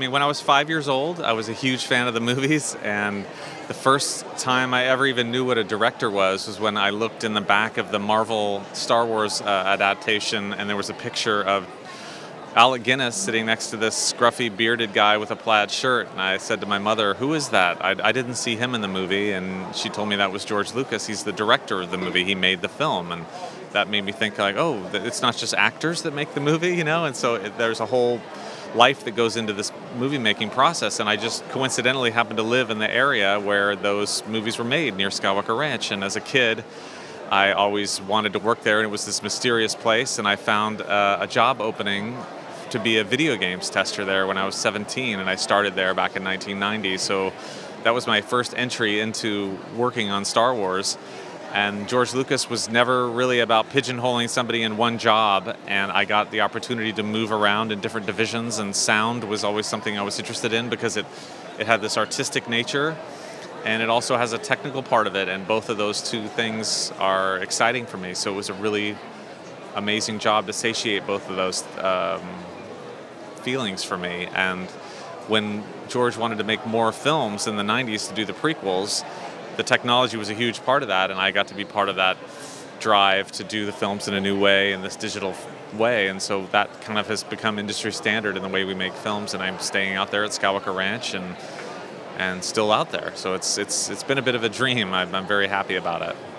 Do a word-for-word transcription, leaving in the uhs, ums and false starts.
mean, when I was five years old, I was a huge fan of the movies, and the first time I ever even knew what a director was was when I looked in the back of the Marvel Star Wars uh, adaptation, and there was a picture of Alec Guinness sitting next to this scruffy, bearded guy with a plaid shirt, and I said to my mother, "Who is that? I, I didn't see him in the movie," and she told me that was George Lucas. He's the director of the movie. He made the film, and that made me think, like, oh, it's not just actors that make the movie, you know, and so it, there's a whole life that goes into this movie-making process, and I just coincidentally happened to live in the area where those movies were made, near Skywalker Ranch, and as a kid, I always wanted to work there, and it was this mysterious place, and I found uh, a job opening to be a video games tester there when I was seventeen, and I started there back in nineteen ninety, so that was my first entry into working on Star Wars. And George Lucas was never really about pigeonholing somebody in one job, and I got the opportunity to move around in different divisions, and sound was always something I was interested in because it, it had this artistic nature, and it also has a technical part of it, and both of those two things are exciting for me, so it was a really amazing job to satiate both of those um, feelings for me. And when George wanted to make more films in the nineties to do the prequels, the technology was a huge part of that, and I got to be part of that drive to do the films in a new way, in this digital way, and so that kind of has become industry standard in the way we make films, and I'm staying out there at Skywalker Ranch and and still out there. So it's it's it's been a bit of a dream. I'm, I'm very happy about it.